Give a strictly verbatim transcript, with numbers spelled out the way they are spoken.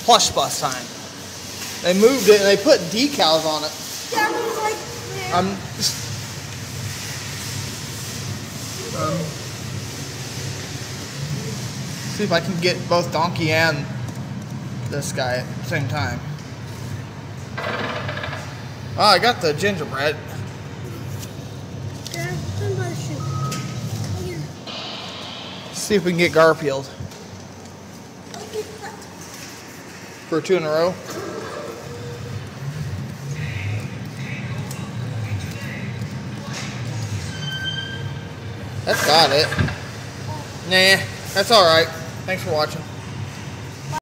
Plush Bus time. They moved it and they put decals on it. Yeah, it was like there. I'm um, see if I can get both Donkey and this guy at the same time. Oh, I got the gingerbread. Yeah, I'm by the shoe. Here. See if we can get Garfield Okay, cut. for two in a row. That's got it. Nah, that's alright. Thanks for watching.